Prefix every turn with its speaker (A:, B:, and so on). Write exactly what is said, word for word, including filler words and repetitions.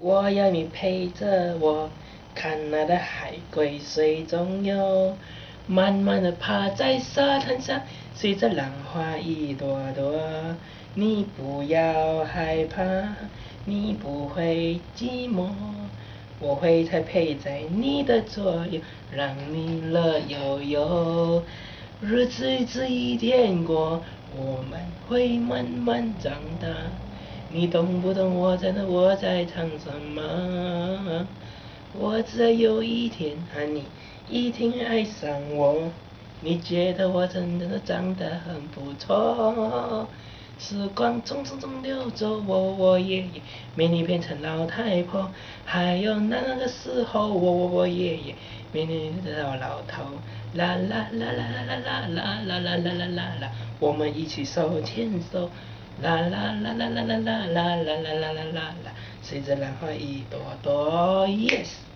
A: 我要你陪着我，看那的海龟水中游，慢慢的趴在沙滩上，随着浪花一朵朵。你不要害怕，你不会寂寞，我会才陪在你的左右，让你乐悠悠。日子一子一天过，我们会慢慢长大。你懂不懂我在那我在唱什么？我只有一天和你一定爱上我，你觉得我真的长得很不错。时光匆匆匆流走，我我爷爷美女变成老太婆，还有那个时候我我我爷爷美女到老头。啦啦啦啦啦啦啦啦啦啦啦啦啦，我们一起手牵手。啦啦啦啦啦啦啦啦啦啦啦啦啦，随着浪花一朵朵，yes。